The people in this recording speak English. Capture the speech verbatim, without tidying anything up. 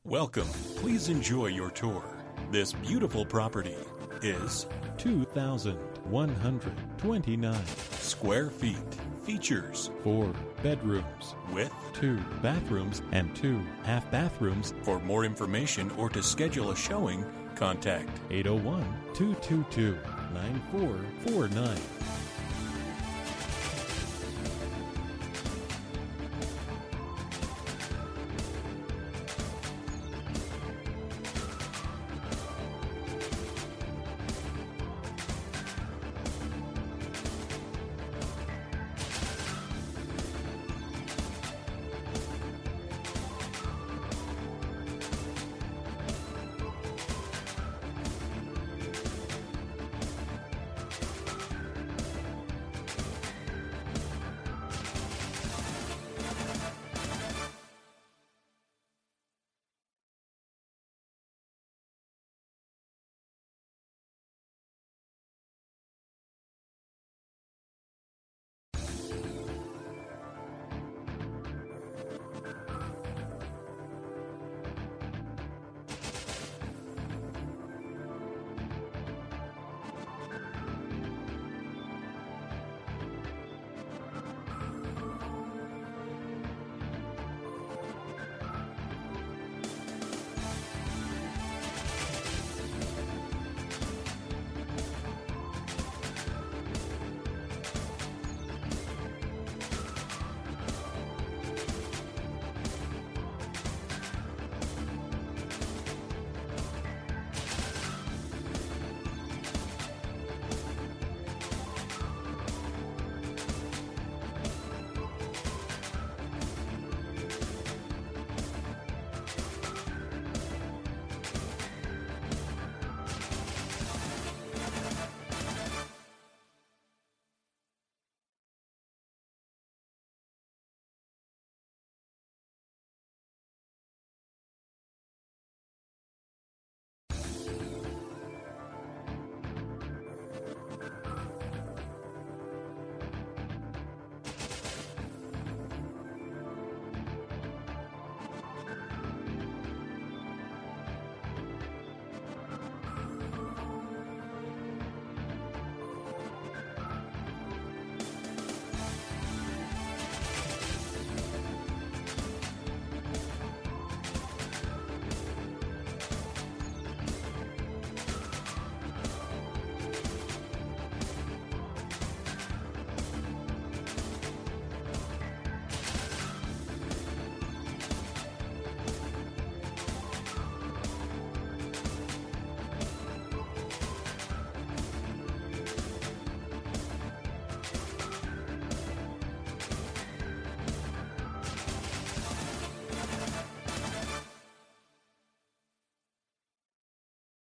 Welcome. Please enjoy your tour. This beautiful property is two thousand one hundred twenty-nine square feet. Features four bedrooms with two bathrooms and two half bathrooms. For more information or to schedule a showing, contact eight oh one, two two two, nine four four nine.